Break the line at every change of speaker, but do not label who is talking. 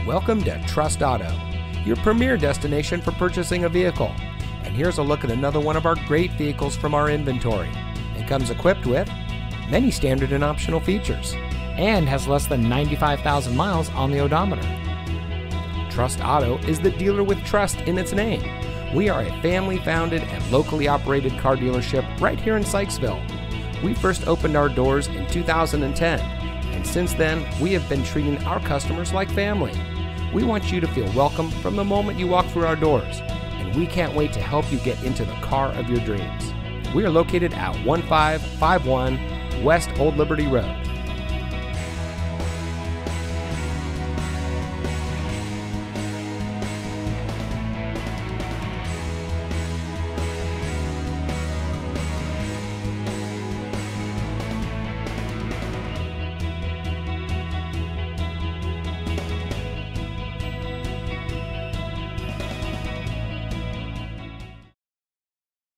Welcome to Trust Auto, your premier destination for purchasing a vehicle. And here's a look at another one of our great vehicles from our inventory. It comes equipped with many standard and optional features
and has less than 95,000 miles on the odometer.
Trust Auto is the dealer with trust in its name. We are a family-founded and locally operated car dealership right here in Sykesville. We first opened our doors in 2010, and since then, we have been treating our customers like family. We want you to feel welcome from the moment you walk through our doors, and we can't wait to help you get into the car of your dreams. We are located at 1551 West Old Liberty Road.